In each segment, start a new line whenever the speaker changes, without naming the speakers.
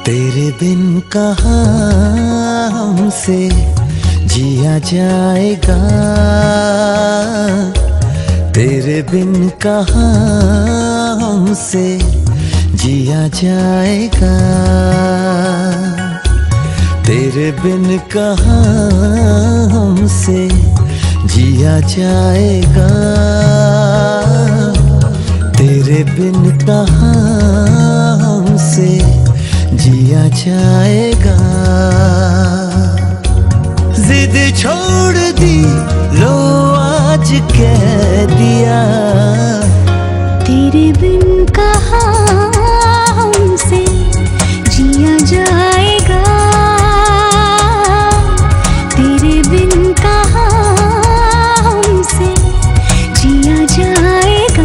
तेरे बिन कहाँ हमसे जिया जाएगा, तेरे बिन कहाँ हमसे जिया जाएगा, तेरे बिन कहाँ हमसे जिया जाएगा, तेरे बिन कहाँ हमसे जिया जाएगा। जिद छोड़ दी लो आज कह दिया,
तेरे बिन कहाँ हमसे जिया जाएगा, तेरे बिन कहाँ हमसे जिया जाएगा।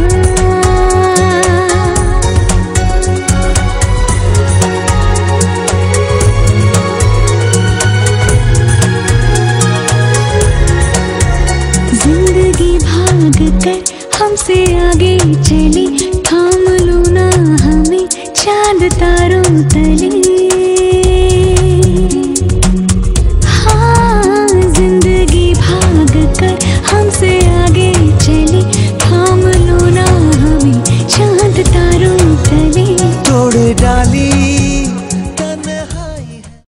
जिंदगी भाग कर हमसे आगे चली, थाम लो ना हमें चांद तारों तले।